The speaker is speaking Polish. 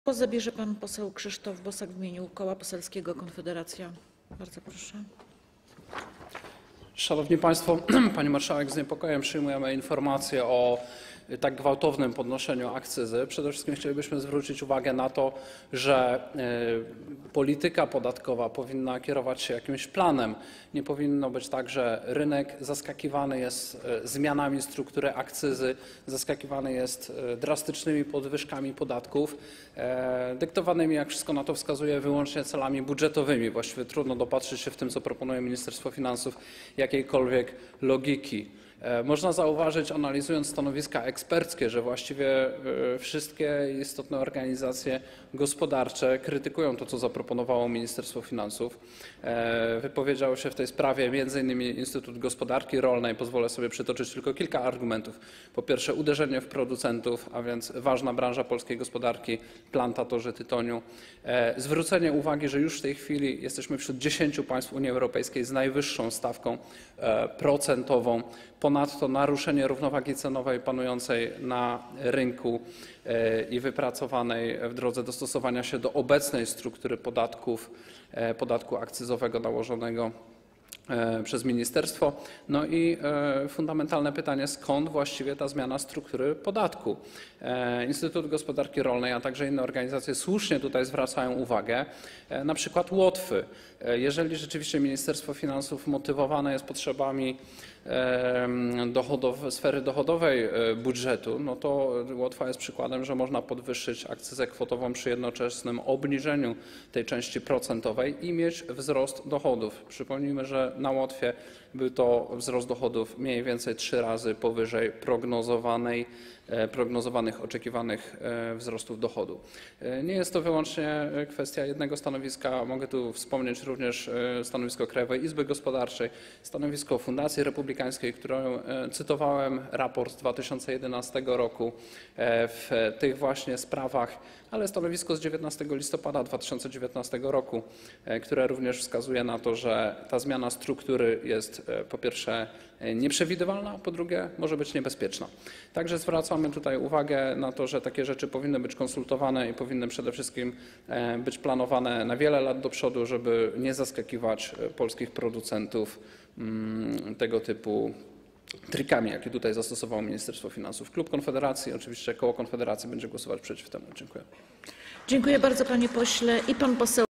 Głos zabierze pan poseł Krzysztof Bosak w imieniu Koła Poselskiego Konfederacja. Bardzo proszę. Szanowni Państwo, Pani Marszałek, z niepokojem przyjmujemy informację o tak gwałtownym podnoszeniu akcyzy. Przede wszystkim chcielibyśmy zwrócić uwagę na to, że polityka podatkowa powinna kierować się jakimś planem. Nie powinno być tak, że rynek zaskakiwany jest zmianami struktury akcyzy, zaskakiwany jest drastycznymi podwyżkami podatków, dyktowanymi, jak wszystko na to wskazuje, wyłącznie celami budżetowymi. Właściwie trudno dopatrzyć się w tym, co proponuje Ministerstwo Finansów, jakiejkolwiek logiki. Można zauważyć, analizując stanowiska eksperckie, że właściwie wszystkie istotne organizacje gospodarcze krytykują to, co zaproponowało Ministerstwo Finansów. Wypowiedział się w tej sprawie m.in. Instytut Gospodarki Rolnej. Pozwolę sobie przytoczyć tylko kilka argumentów. Po pierwsze, uderzenie w producentów, a więc ważna branża polskiej gospodarki, plantatorzy tytoniu. Zwrócenie uwagi, że już w tej chwili jesteśmy wśród 10 państw Unii Europejskiej z najwyższą stawką procentową. Ponadto naruszenie równowagi cenowej panującej na rynku i wypracowanej w drodze dostosowania się do obecnej struktury podatku akcyzowego nałożonego przez ministerstwo. No i fundamentalne pytanie, skąd właściwie ta zmiana struktury podatku? Instytut Gospodarki Rolnej, a także inne organizacje słusznie tutaj zwracają uwagę na przykład Łotwy. Jeżeli rzeczywiście Ministerstwo Finansów motywowane jest potrzebami sfery dochodowej budżetu, no to Łotwa jest przykładem, że można podwyższyć akcyzę kwotową przy jednoczesnym obniżeniu tej części procentowej i mieć wzrost dochodów. Przypomnijmy, że na Łotwie był to wzrost dochodów mniej więcej 3 razy powyżej prognozowanych, oczekiwanych wzrostów dochodu. Nie jest to wyłącznie kwestia jednego stanowiska. Mogę tu wspomnieć również stanowisko Krajowej Izby Gospodarczej, stanowisko Fundacji Republikańskiej, którą cytowałem, raport z 2011 roku w tych właśnie sprawach, ale stanowisko z 19 listopada 2019 roku, które również wskazuje na to, że ta zmiana struktury jest po pierwsze nieprzewidywalna, a po drugie może być niebezpieczna. Także zwracamy tutaj uwagę na to, że takie rzeczy powinny być konsultowane i powinny przede wszystkim być planowane na wiele lat do przodu, żeby nie zaskakiwać polskich producentów tego typu trikami, jakie tutaj zastosowało Ministerstwo Finansów. Klub Konfederacji, oczywiście Koło Konfederacji będzie głosować przeciw temu. Dziękuję. Dziękuję bardzo, panie pośle. I pan poseł